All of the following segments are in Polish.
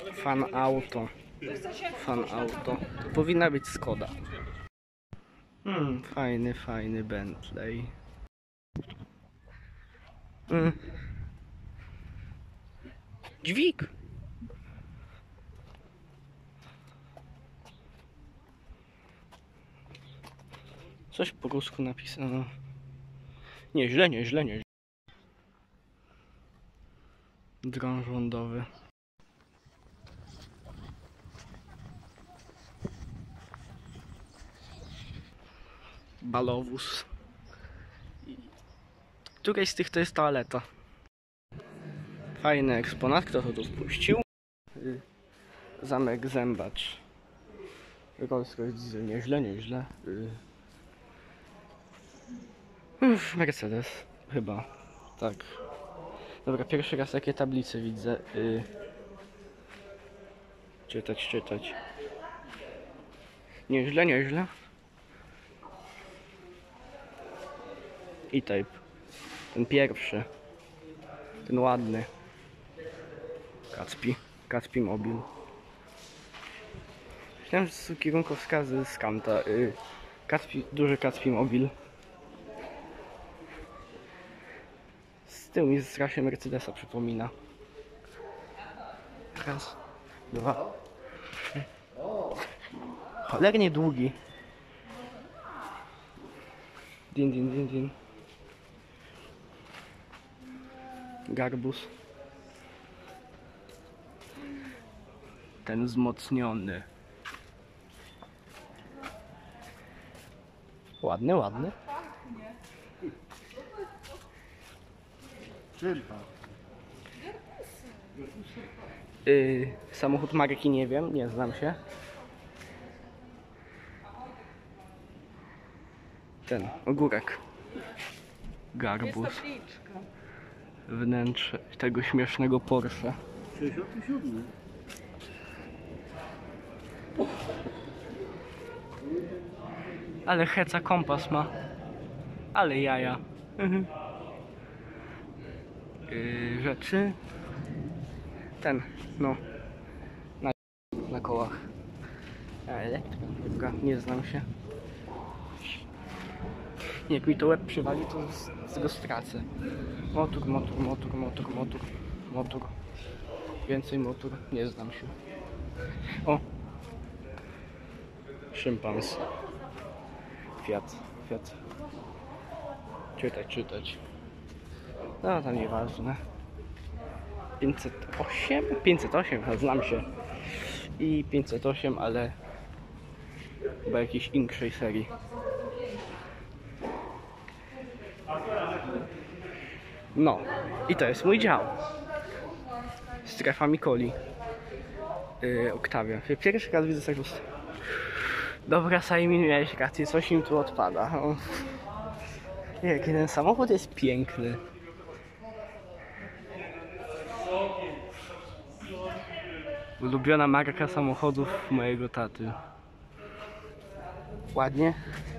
Fan auto. Fan auto. To powinna być Skoda. Fajny Bentley. Dźwig. Coś po rusku napisano. Nieźle. Dron rządowy. Balowóz. Któryś z tych to jest toaleta. Fajny eksponat, kto to tu spuścił? Zamek Zębacz. Rolls-Royce diesel, nieźle. Mercedes, chyba. Tak. Dobra, pierwszy raz takie tablice widzę. Czytać. Nieźle. E-Type. Ten pierwszy. Ten ładny. Kacpi Mobil. Myślałem, że to są kierunkowskazy z Kanta. Duży Kacpi Mobil. Z tyłu mi strasznie Mercedesa przypomina. Raz, dwa, trzy. Cholernie długi. Din. Garbus. Ten wzmocniony. Ładny. Samochód marki nie wiem, nie znam się. Ten ogórek. Garbus. Wnętrze tego śmiesznego Porsche. 67. Ale heca kompas ma. Ale jaja. Rzeczy. Ten, no. Na kołach. Elektryka, nie znam się. Jak mi to łeb przywali, to z tego stracę. Motor. Więcej motor, nie znam się. O! Szympans. Fiat. Czytać. No to nieważne. 508, znam się. I 508, ale chyba jakiejś inkszej serii. No, i to jest mój dział. Strefa Mikoli. Octavia. Pierwszy raz widzę tego. Dobra, Sajmin, miałeś rację, coś im tu odpada. Jaki ten samochód jest piękny. Ulubiona marka samochodów mojego taty. Ładnie.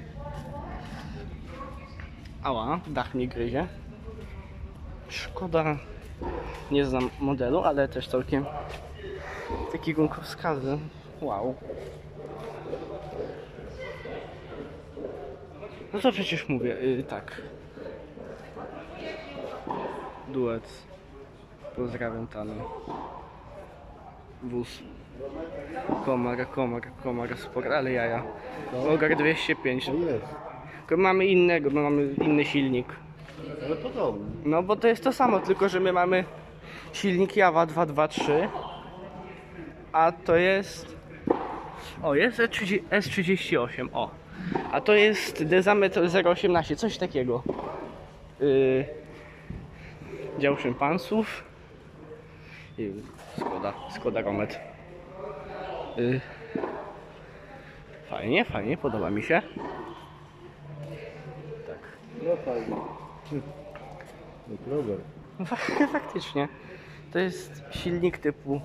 Ała, dach mnie gryzie. Szkoda. Nie znam modelu, ale też całkiem takie kierunkowskazy. Wow. No to przecież mówię, tak. Duet. Pozdrawiam Tanu. Wóz. Komar, sport, ale jaja. Ogar 205. Tylko mamy innego, bo mamy inny silnik. Ale podobnie. No bo to jest to samo, tylko że my mamy silnik Jawa 223. A to jest... O, jest S38, o. A to jest Dezametr 018, coś takiego. Dział szympansów. Skoda Romet. Fajnie, podoba mi się. Tak. No fajnie. No problem. Faktycznie. To jest silnik typu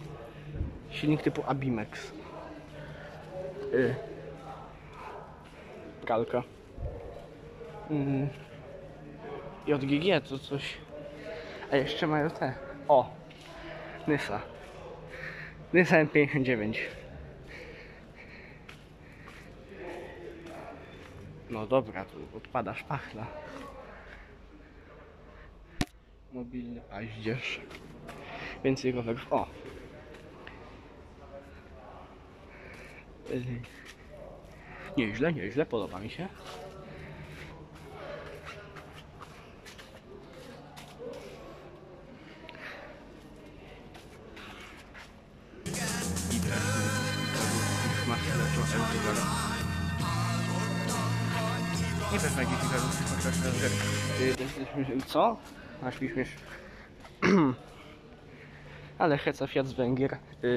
Abimex. Kalka. JGG to coś. A jeszcze mają te. O! Nysa. Nissan 59. No dobra, tu odpada szpachla. Mobilny paździerz. Więcej rowerów. O! Nieźle, nieźle, podoba mi się. Nie pewnie jakiś co? Aż mi śmiesz. Ale heca Fiat z Węgier.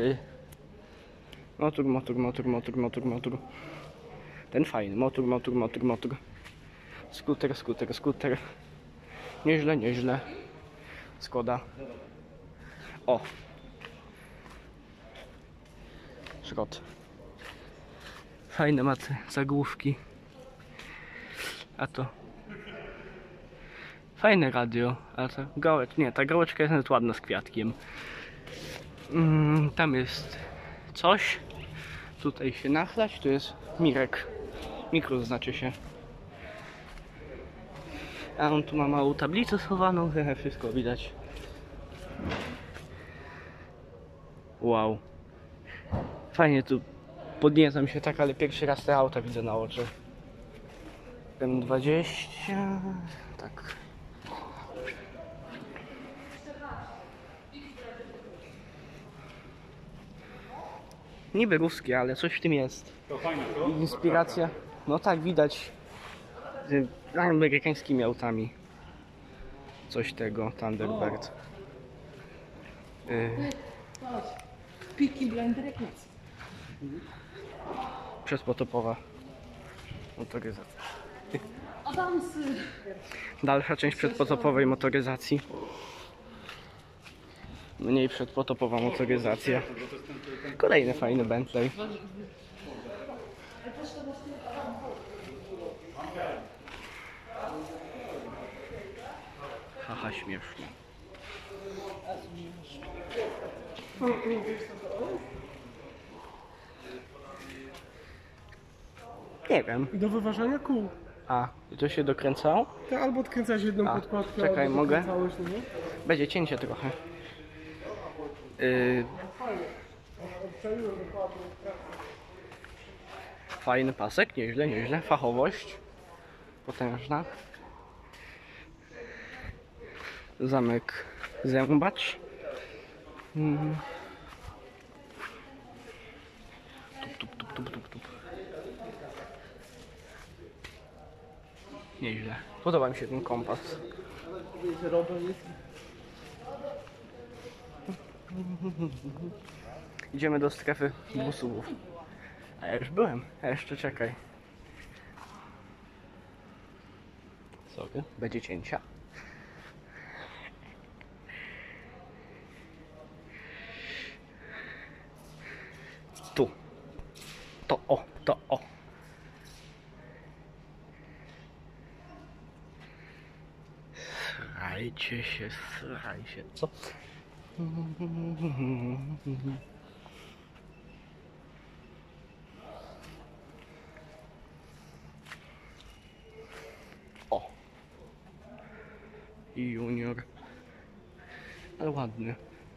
Motor. Ten fajny. Motor. Skuter. Nieźle. Skoda. O. Szrot. Fajne ma te zagłówki. A to fajne radio, ale ta gałeczka, nie, ta gałeczka jest nawet ładna z kwiatkiem. Tam jest coś. Tutaj się nachlać, tu jest Mirek. Mikro znaczy się. A on tu ma małą tablicę schowaną, wszystko widać. Wow. Fajnie tu podniecam się tak, ale pierwszy raz te auta widzę na oczy. M20, tak. Niby ruskie, ale coś w tym jest. Inspiracja, no tak widać z amerykańskimi autami. Coś tego, Thunderbird. Peaky Blinders. Przezpotopowa motoryzacja. Adamsy. Dalsza część przedpotopowej motoryzacji. Mniej przedpotopowa motoryzacja. Kolejny fajny Bentley. Haha, śmieszne. Nie wiem. Do wyważania kół. A, i to się dokręcało? To albo odkręcać jedną A, podkładkę, czekaj, albo mogę? dokręcałeś, no nie? Będzie cięcie trochę. Fajny pasek, nieźle. Fachowość potężna. Zamek zębacz. Tup. Nieźle. Podoba mi się ten kompas. Idziemy do strefy dwusuwów. A ja już byłem, a jeszcze czekaj. Sorry, będzie cięcia. Tu. To o. Sraj się, co? O. Junior. Ale ładny.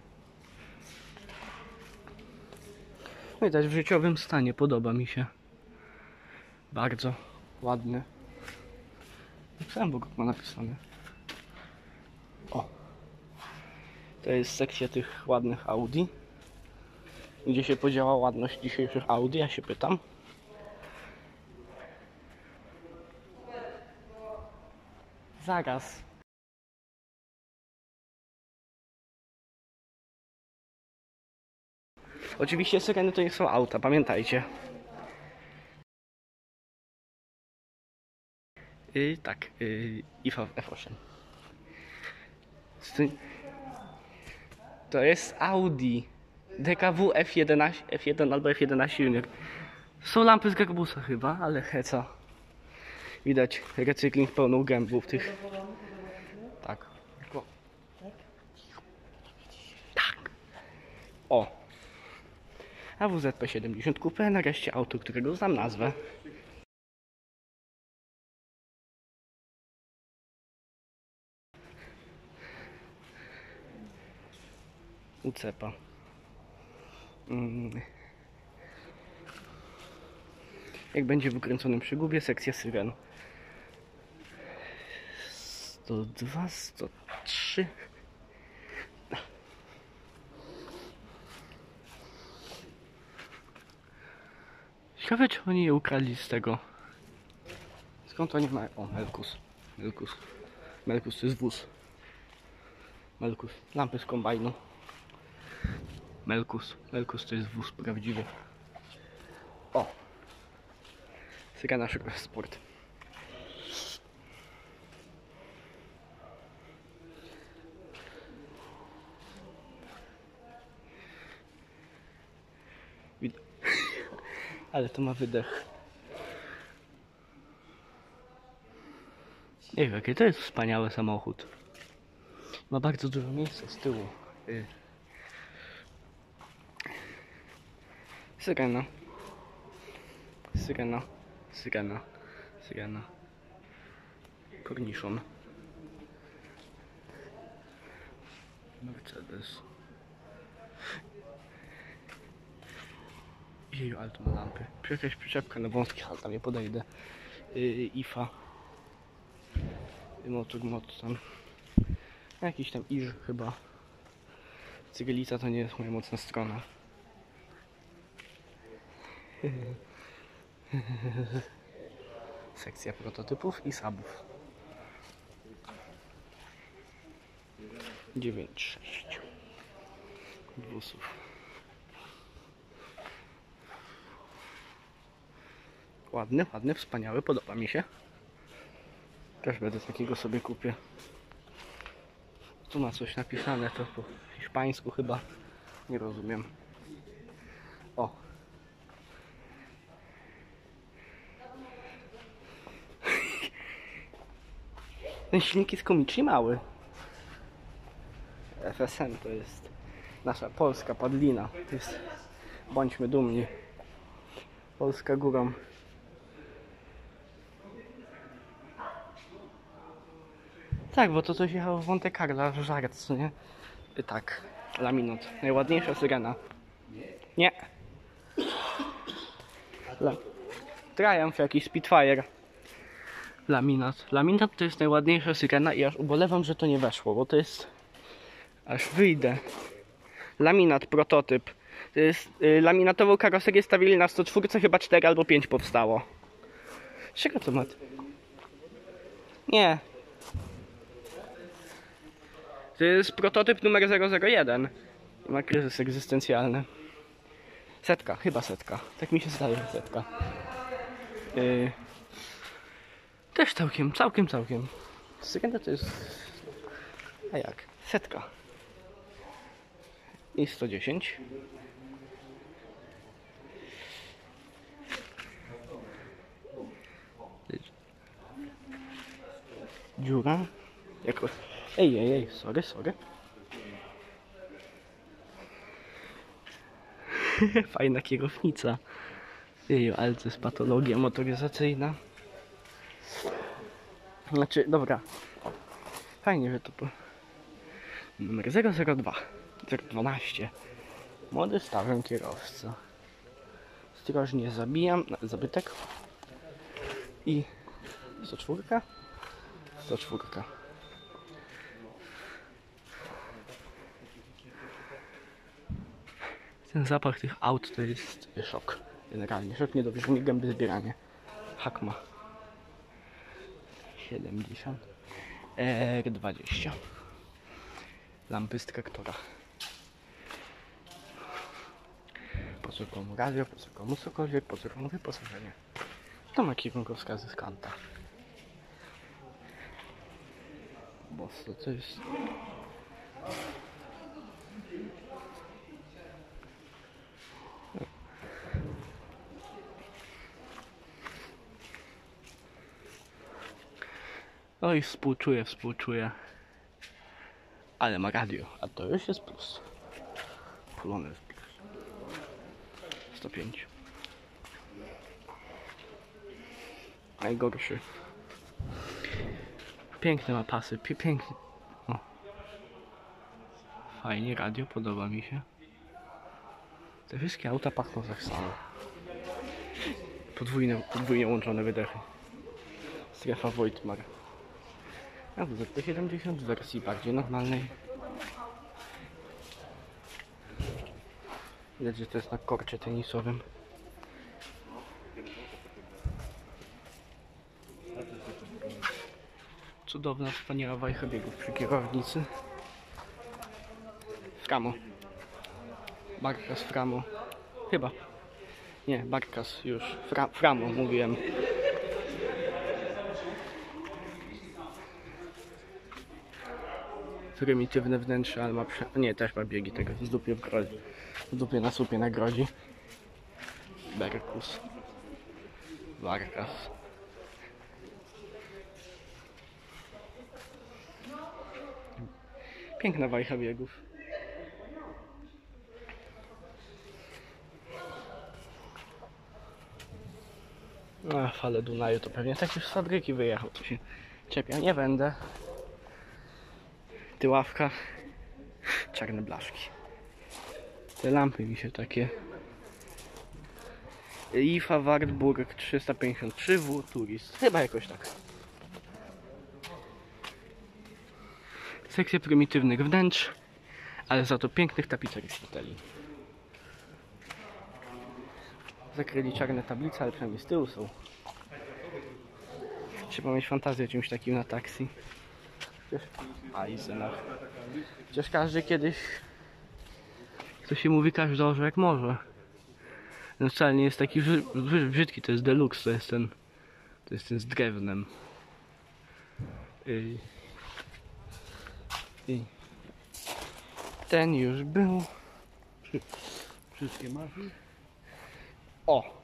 Widać w życiowym stanie, podoba mi się. Bardzo ładny. Luxemburg ma napisane. O. To jest sekcja tych ładnych Audi. Gdzie się podziała ładność dzisiejszych Audi, ja się pytam. Zaraz. Oczywiście syreny to nie są auta, pamiętajcie. Tak, IFA F8. To jest Audi DKW F1 albo F11 Junior. Są lampy z Garbusa chyba, ale heca. Widać recykling pełną gębą w tych. Tak. Tak. O. A WZP 70 Coupe, nareszcie auto, którego znam nazwę. Ucepa. Jak będzie w ukręconym przygubie, sekcja syren. 102, 103. Ciekawe, czy oni je ukradli z tego. Skąd oni mają? O, Melkus. Melkus to jest wóz. Melkus. Lampy z kombajnu. Melkus to jest wóz prawdziwy. O! Syrena Sport. Ale to ma wydech. Nie wiem, jaki to jest wspaniały samochód. Ma bardzo dużo miejsca z tyłu. Syrena. Korniszon. Mercedes. Jeju, ale to ma lampy. Jakaś przyczepka na wąskich, ale tam nie podejdę. IFA. Motor. Jakiś tam Iż chyba. Cygelica to nie jest moja mocna strona. Sekcja prototypów i sabów. 9-6 wózów. Ładny, wspaniały, podoba mi się. Też będę takiego sobie kupię. Tu ma coś napisane, to po hiszpańsku chyba. Nie rozumiem. O. Ten silnik jest komicznie mały. FSM to jest nasza polska padlina. To jest... Bądźmy dumni. Polska górą. Tak, bo to coś jechało w Monte Carlo, żart, co nie? Tak, laminat. Najładniejsza syrena. Nie. Triumph jakiś Spitfire. Laminat. Laminat to jest najładniejsza syrena i aż ubolewam, że to nie weszło, bo to jest... Aż wyjdę. Laminat, prototyp. To jest... laminatową karoserię stawili na 104, chyba 4 albo 5 powstało. Z czego to ma? Nie. To jest prototyp numer 001. Ma kryzys egzystencjalny. Setka, chyba setka. Tak mi się zdaje, że setka. Też całkiem. Syrena to jest... A jak? Setka. I 110. Dziura. Jako... Ej, sorry. Fajna kierownica. Jeju, ale to jest patologia motoryzacyjna. Znaczy, dobra. Fajnie, że to... Numer 002. 012. Młody, starzem kierowca. Ostrożnie zabijam. Zabytek. I... 104? 104. Ten zapach tych aut to jest szok. Generalnie szok, niedowierzanie, gęby zbieranie. Hakma 70 R20. Lampy z traktora. Po co komu radio, po co komu cokolwiek, po co komu wyposażenie. To ma kierunkowskazy z kanta. Bo to jest... Oj, współczuję. Ale ma radio, a to już jest plus. Polones plus. 105. Najgorszy. Piękne ma pasy, pięknie. O. Fajnie, radio podoba mi się. Te wszystkie auta pachną tak samo. Podwójnie łączone wydechy. Strefa Voigtmar. A WZP-70 w wersji bardziej normalnej. Widać, że to jest na korcie tenisowym. Cudowna, wspaniała wajcha biegów przy kierownicy. Framo. Barkas Framo. Chyba. Nie, Barkas już. Framo mówiłem. Prymitywne wnętrze, ale ma nie, też ma biegi tego. W dupie w grodzi. W dupie na słupie nagrodzi. Berkus. Barkas. Piękna wajcha biegów. A, fale Dunaju to pewnie tak już z fabryki wyjechał, to się czepia. Nie będę. Tyławka. Czarne blaszki. Te lampy mi się takie. IFA Wartburg 353 W Turist. Chyba jakoś tak. Sekcje prymitywnych wnętrz, ale za to pięknych tapicerii z foteli. Zakryli czarne tablice, ale przynajmniej z tyłu są. Trzeba mieć fantazję o czymś takim na taksi. Chociaż każdy kiedyś, co się mówi, każdy orze jak może. Ten wcale nie jest taki brzydki, to jest deluxe, to jest ten z drewnem. I ten już był. Wszystkie masz? O!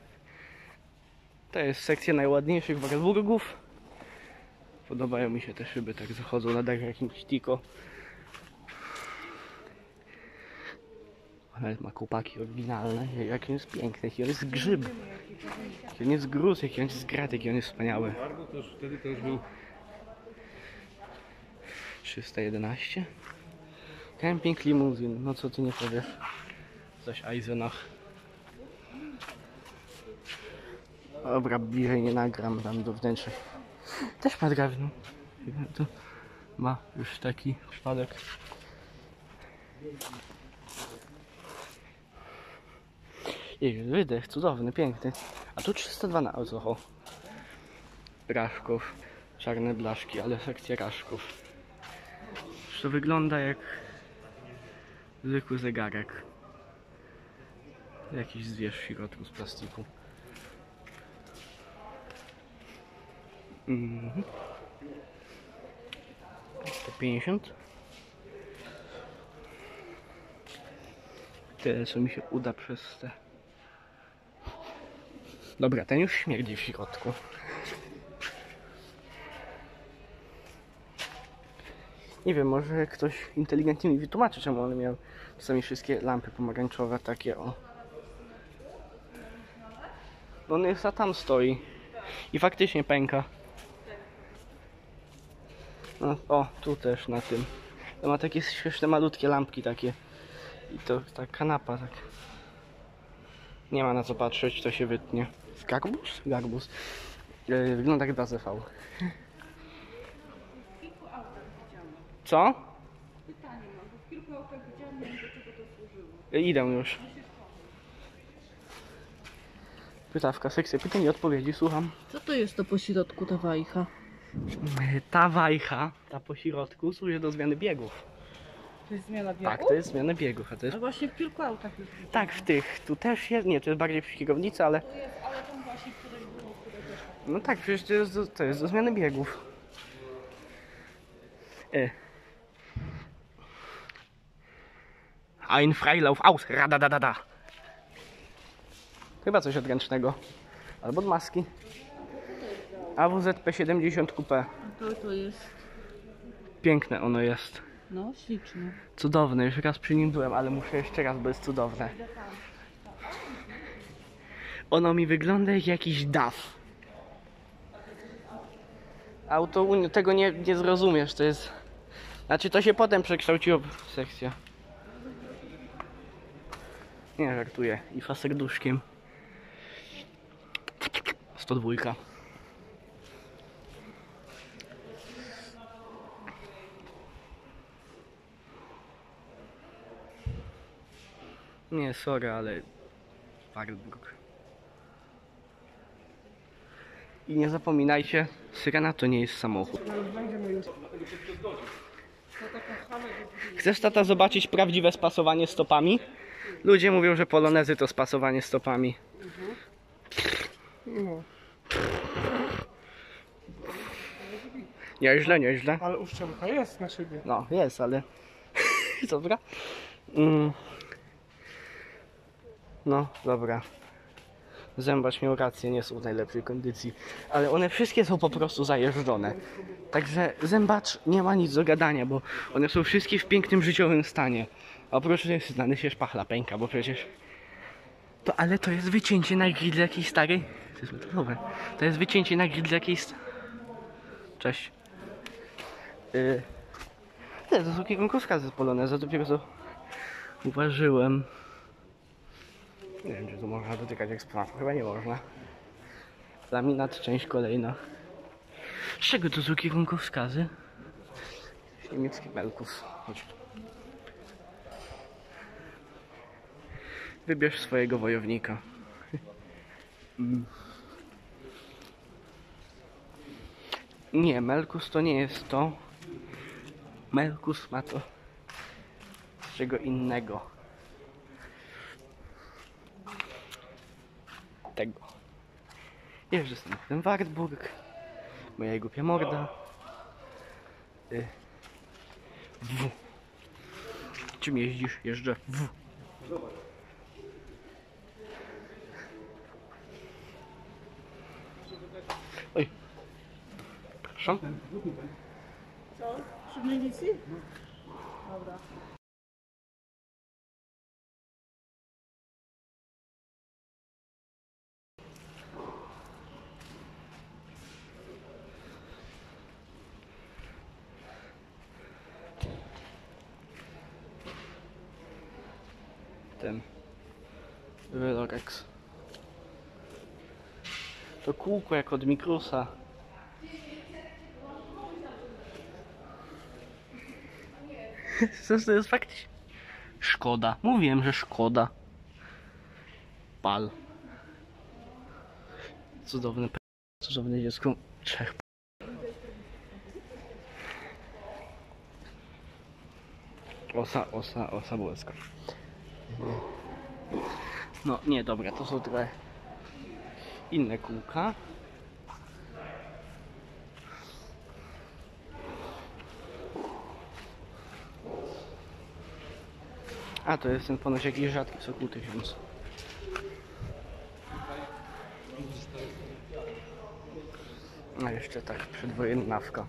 To jest sekcja najładniejszych Wartburgów. Podobają mi się te szyby, tak zachodzą na dach jakimś tiko. Ale ma kołpaki oryginalne, jaki on jest piękny, jaki on jest grzyb. Jaki on jest gruz, jaki on jest grat, jaki on jest wspaniały. Wtedy to już był 311. Camping limuzyn, no co ty nie powiesz. Coś Eisenach. Dobra, bliżej nie nagram, tam do wnętrza. Też ma drewno. To ma już taki przypadek. Jej, wydech, cudowny, piękny. A tu 302 na alkohol. Raszków. Czarne blaszki, ale sekcja raszków. To wygląda jak zwykły zegarek. Jakiś zwierz w środku z plastiku. 150. Tyle co mi się uda przez te. Dobra, ten już śmierdzi w środku. Nie wiem, może ktoś inteligentnie mi wytłumaczy, czemu one miały czasami wszystkie lampy pomarańczowe takie, o. Bo on jest, a tam stoi. I faktycznie pęka. No, o, tu też na tym. To ma takie śmieszne malutkie lampki takie. I to ta kanapa tak. Nie ma na co patrzeć, to się wytnie. Garbus? Garbus. Wygląda jak 2CV. Co? Pytanie mam, bo w kilku autach widziałam, nie wiem, do czego to służyło. Idę już. Pytawka, sekcja pytań i odpowiedzi, słucham. Co to jest to po środku, ta wajcha? Ta wajcha, ta po środku, służy do zmiany biegów. To jest zmiana biegu? Tak, to jest zmiana biegów, a to jest... A właśnie w kilku autach już widziałam. Tak, w tych, tu też jest, nie, to jest bardziej przy kierownicy, ale... To jest, ale tam właśnie któreś było, które też... No tak, przecież to jest do zmiany biegów. Ein Freilauf aus, radadadada. Chyba coś odręcznego. Albo od maski. AWZP-70 Coupé. To jest... Piękne ono jest. No, śliczne. Cudowne, już raz przy nim byłem, ale muszę jeszcze raz, bo jest cudowne. Ono mi wygląda jak jakiś DAF. Auto tego nie zrozumiesz, to jest... Znaczy to się potem przekształciło w sekcję. Nie żartuję. IFA serduszkiem. 102. Nie, sorry, ale Wartburg. I nie zapominajcie, syrena to nie jest samochód. No już będziemy już. Chcesz, tata, zobaczyć prawdziwe spasowanie stopami? Ludzie mówią, że polonezy to spasowanie stopami. No, Nieźle, nieźle. ale uszczelka jest na szybie. No, jest, ale... Dobra. No, dobra. Zębacz miał rację, nie są w najlepszej kondycji. Ale one wszystkie są po prostu zajeżdżone. Także zębacz nie ma nic do gadania, bo one są wszystkie w pięknym życiowym stanie. A oprócz tego znany się szpachla pęka, bo przecież... Ale to jest wycięcie na grill jakiejś starej... To dobre. To jest wycięcie na grill jakiejś... Cześć. Nie, to są kierunkowskazy z poloneza, dopiero co uważyłem. Nie wiem, czy tu można dotykać eksponatu, chyba nie można. Laminat, część kolejna. Z czego to są kierunkowskazy? Niemiecki Melkus. Chodź tu. Wybierz swojego wojownika. Nie, Melkus to nie jest to. Melkus ma to z czego innego. Tego. Jeżdżę z tym Wartburg. Moja głupia morda. W. Czym jeździsz? Jeżdżę w. Oj. Proszę. Co? Przy milicji? Dobra. Ten Velorex. To kółko jak od Mikrusa. Co to jest faktycznie? Szkoda. Mówiłem, że szkoda. Pal. Cudowne dziecko. Trzech. Osa boleska. No nie, dobra, to są trochę inne kółka. A, to jest ten ponoć jakiś rzadki Sokół 1000. A jeszcze tak, przedwojennawka.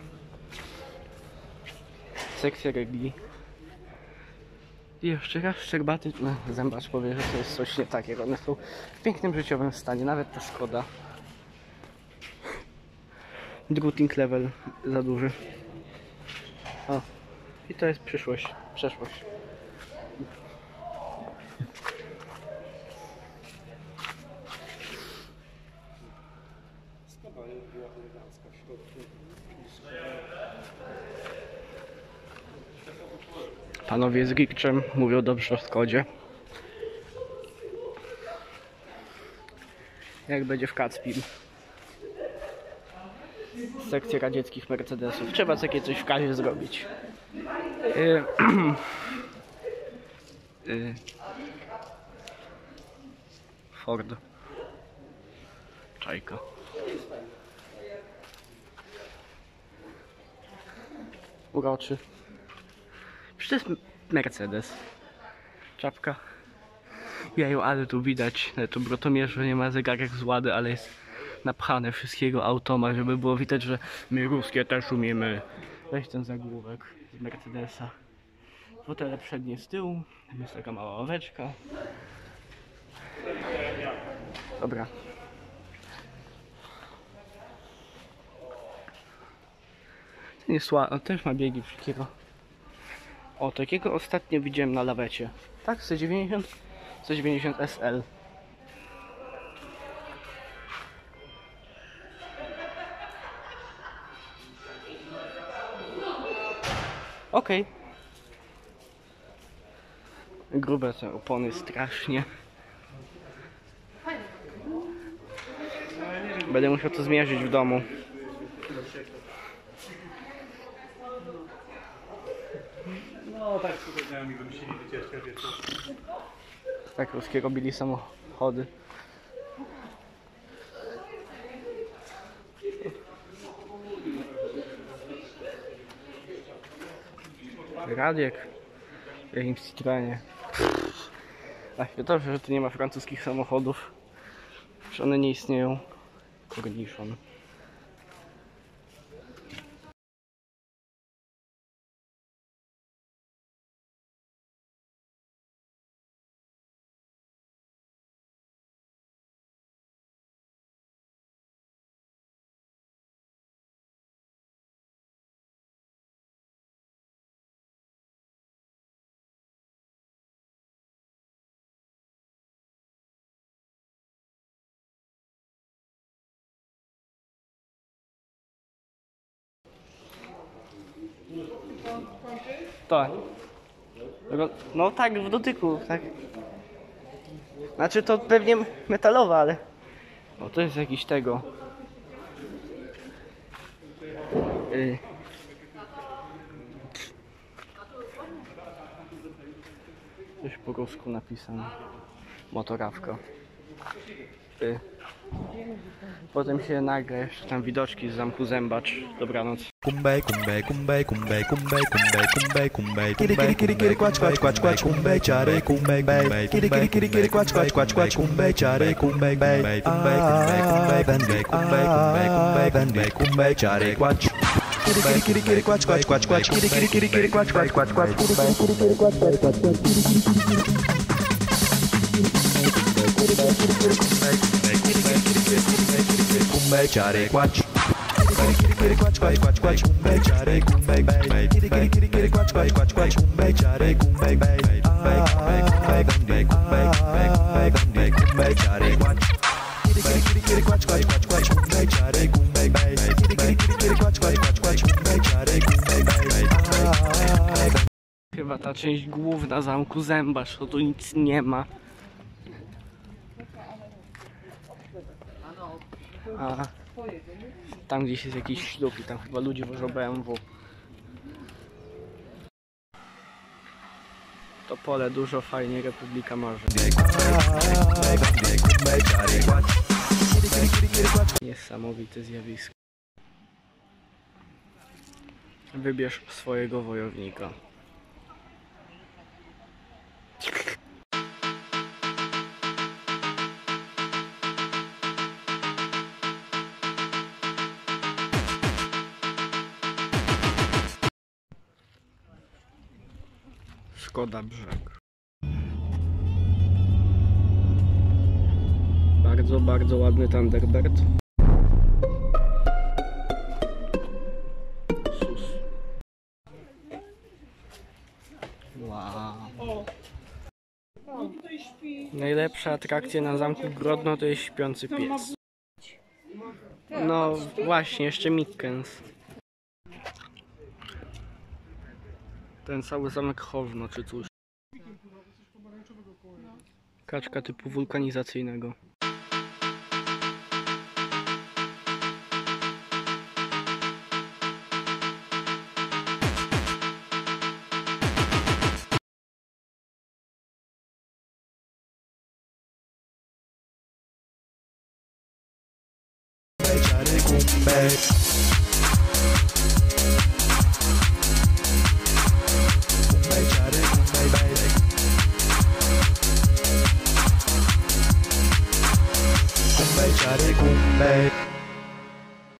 Sekcja regli. I jeszcze raz szczerbaty, no, zębacz powie, że to jest coś nie takiego. One są w pięknym życiowym stanie, nawet ta Skoda. Drooting level za duży. O, i to jest przyszłość, przeszłość. Panowie z Rikczem mówią dobrze o Skodzie. Jak będzie w Kacpim. Sekcja radzieckich Mercedesów. Trzeba takie coś w kazie zrobić. Ford. Czajka. Uroczy. Przecież to jest Mercedes. Czapka. Jeju, ale tu widać, tu brotomierzu nie ma zegarek z łady, ale jest napchane wszystkiego automa, żeby było widać, że my ruskie też umiemy. Weź ten zagłówek z Mercedesa. Fotele przednie z tyłu, jest taka mała ławeczka. Dobra. Ten jest ładny, też ma biegi wszystkiego. O, takiego ostatnio widziałem na lawecie. Tak, 190? 190 SL. Okej. Grube te opony strasznie. Będę musiał to zmierzyć w domu. No tak tutaj znajomi wymyślili wycieczkę wieczór. Tak ruskie robili samochody. Radiek w jakimś Citroenie. Ach, dobrze, że tu nie ma francuskich samochodów. Że one nie istnieją. Cornichon. Tak. No tak, w dotyku, tak. Znaczy to pewnie metalowe, ale... O, to jest jakiś tego... Coś po rusku napisane. Motorawka. Potem się nagra jeszcze tam widoczki z zamku Zębacz. Dobranoc. Kumbay, kumbay, kumbay, kumbay, kumbay, kumbay, kumbay, kumbay. Kiri kiri kiri kiri kwach kwach kwach kwach kumbay chare kumbay bay. Kiri kiri kiri kiri kwach kwach kwach kwach kumbay chare kumbay bay. Kumbay kumbay kumbay kumbay kumbay kumbay kumbay kumbay kumbay chare kwach. Kiri kiri kiri kiri kwach kwach kwach kwach. Kiri kiri kiri kiri kwach kwach kwach kwach. Kiri kiri kiri kiri kwach kwach kwach kwach. Kumbay chare kwach. Kiri kiri kiri kwach kwach kwach kwach kumbay chare kumbay bay. Kiri kiri kiri kiri kwach kwach kwach kwach kumbay chare kumbay bay. Kumbay kumbay kumbay kumbay kumbay kumbay kumbay kumbay chare kwach. Kiri kiri kiri kiri kwach kwach kwach kwach kumbay chare kumbay bay. Kiri kiri kiri kiri kwach kwach kwach kwach kumbay chare kumbay bay. Chyba ta część główna zamku Zębacz, to tu nic nie ma. A tam gdzieś jest jakiś ślub i tam chyba ludzie wożą BMW. To pole dużo fajnie, Republika Morze. Niesamowite zjawisko. Wybierz swojego wojownika. Szkoda Brzeg. Bardzo, bardzo ładny Thunderbird. Sus. Wow. Najlepsza atrakcja na zamku Grodno to jest śpiący pies. No właśnie, jeszcze Mickens. Ten cały zamek Chorzno czy coś. Kaczka typu wulkanizacyjnego. Kumbay chare kumbay.